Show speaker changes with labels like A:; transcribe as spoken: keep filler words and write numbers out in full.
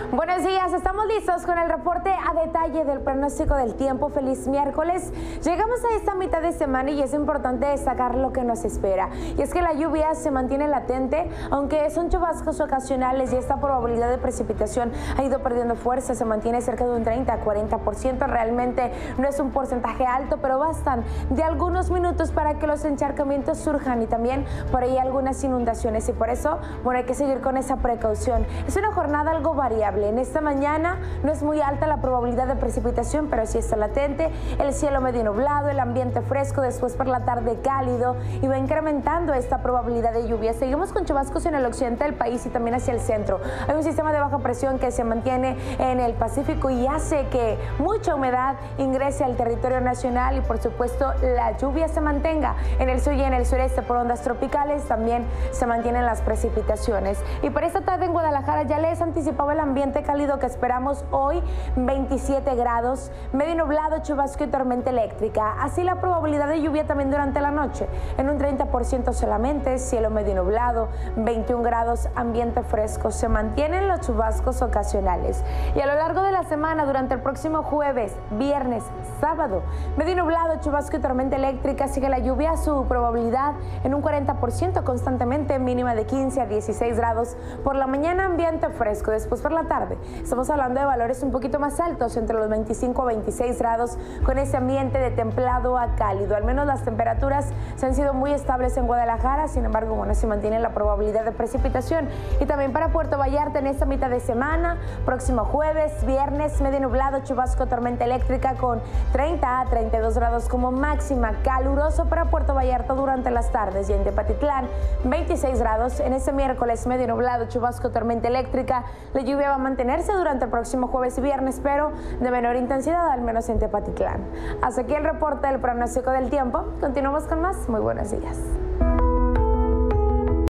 A: Buenos días, estamos listos con el reporte a detalle del pronóstico del tiempo. Feliz miércoles. Llegamos a esta mitad de semana y es importante destacar lo que nos espera. Y es que la lluvia se mantiene latente, aunque son chubascos ocasionales y esta probabilidad de precipitación ha ido perdiendo fuerza, se mantiene cerca de un treinta a cuarenta por ciento. Realmente no es un porcentaje alto, pero bastan de algunos minutos para que los encharcamientos surjan y también por ahí algunas inundaciones. Y por eso, bueno, hay que seguir con esa precaución. Es una jornada algo variable. En esta mañana no es muy alta la probabilidad de precipitación, pero sí está latente. El cielo medio nublado, el ambiente fresco, después por la tarde cálido y va incrementando esta probabilidad de lluvia. Seguimos con chubascos en el occidente del país y también hacia el centro. Hay un sistema de baja presión que se mantiene en el Pacífico y hace que mucha humedad ingrese al territorio nacional y por supuesto la lluvia se mantenga. En el sur y en el sureste por ondas tropicales también se mantienen las precipitaciones. Y por esta tarde en Guadalajara ya les anticipaba el ambiente cálido que esperamos hoy, veintisiete grados, medio nublado, chubasco y tormenta eléctrica. Así la probabilidad de lluvia también durante la noche, en un treinta por ciento solamente, cielo medio nublado, veintiún grados, ambiente fresco. Se mantienen los chubascos ocasionales. Y a lo largo de la semana, durante el próximo jueves, viernes, sábado, medio nublado, chubasco y tormenta eléctrica, sigue la lluvia, su probabilidad en un cuarenta por ciento constantemente, mínima de quince a dieciséis grados. Por la mañana, ambiente fresco, después por la tarde estamos hablando de valores un poquito más altos, entre los veinticinco a veintiséis grados, con ese ambiente de templado a cálido. Al menos las temperaturas se han sido muy estables en Guadalajara, sin embargo, bueno, se mantiene la probabilidad de precipitación. Y también para Puerto Vallarta en esta mitad de semana, próximo jueves, viernes, medio nublado, chubasco, tormenta eléctrica con treinta a treinta y dos grados como máxima, caluroso para Puerto Vallarta durante las tardes. Y en Tepatitlán, veintiséis grados. En este miércoles, medio nublado, chubasco, tormenta eléctrica. La lluvia va a mantenerse durante el próximo jueves y viernes, pero de menor intensidad, al menos en Tepatitlán. Hasta aquí el reporte del pronóstico del tiempo. Continuamos con más. Muy buenos días.